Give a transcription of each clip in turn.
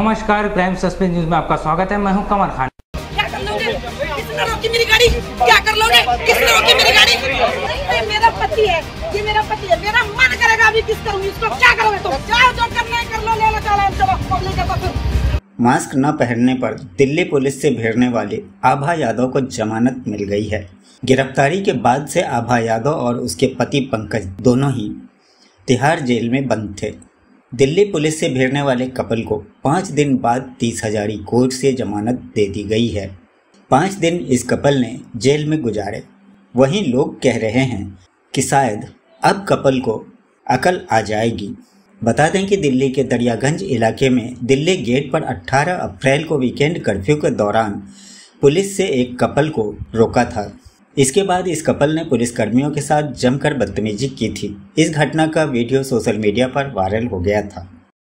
नमस्कार, crime suspense news में आपका स्वागत है। मैं हूं कमर खान। क्या कर लोगे? किसने रोकी मेरी गाड़ी? क्या कर लोगे? किसने रोकी मेरी गाड़ी? नहीं, मेरा पति है, ये मेरा पति है। मेरा मन करेगा अभी किस करूँ इसको। क्या करोगे तुम? जाओ जो करना है कर लो, ले लो चालान, चलो पब्लिक का फिर। मास्क न पहनने पर दिल्ली पुलिस से भिड़ने वाली आभा यादव को जमानत मिल गई है। गिरफ्तारी के बाद से आभा यादव और उसके पति पंकज दोनों ही तिहाड़ जेल में बंद थे। दिल्ली पुलिस से भिड़ने वाले कपल को 5 दिन बाद 30,000 कोर्ट से जमानत दे दी गई है। 5 दिन इस कपल ने जेल में गुजारे। वहीं लोग कह रहे हैं कि शायद अब कपल को अकल आ जाएगी। बता दें कि दिल्ली के दरियागंज इलाके में दिल्ली गेट पर 18 अप्रैल को वीकेंड कर्फ्यू के दौरान पुलिस से एक कपल को रोका था। इसके बाद इस कपल ने पुलिसकर्मियों के साथ जमकर बदतमीजी की थी। इस घटना का वीडियो सोशल मीडिया पर वायरल हो गया था।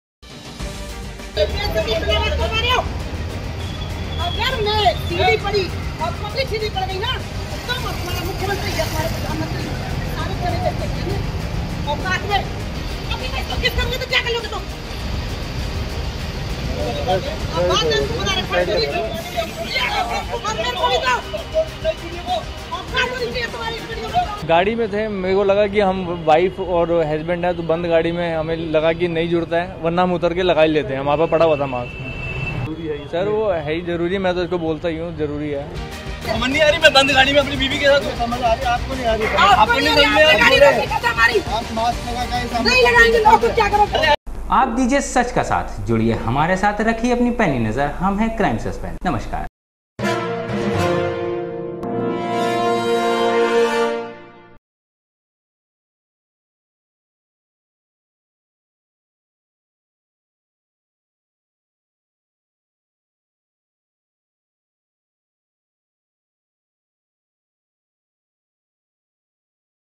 अगर मैं सीढ़ी पड़ी और पब्लिक सीढ़ी पड़ गई ना तो हमारा मुख्यमंत्री हमारे प्रधानमंत्री सारे चले जाते हैं और साथ में अभी मैं तो किस करूँगी तो क्या कर लोगे तुम? गाड़ी में थे, मेरे को लगा कि हम वाइफ और हस्बैंड है तो बंद गाड़ी में हमें लगा कि नहीं जुड़ता है, वरना हम उतर के लगा ही लेते हैं। वहाँ पर पड़ा हुआ था मास्क। सर वो है ही जरूरी, मैं तो इसको बोलता ही हूँ जरूरी है। समझ नहीं आ रही, मैं बंद गाड़ी में अपनी बीवी के साथ समझ आ रही, आपको नहीं आ रही? आपको नहीं आ रही? आप मास्क लगा नहीं लगाएंगे लोग तो क्या करोगे? आप दीजिए सच का साथ, जुड़िए हमारे साथ, रखिए अपनी पैनी नजर। हम हैं क्राइम सस्पेंस। नमस्कार।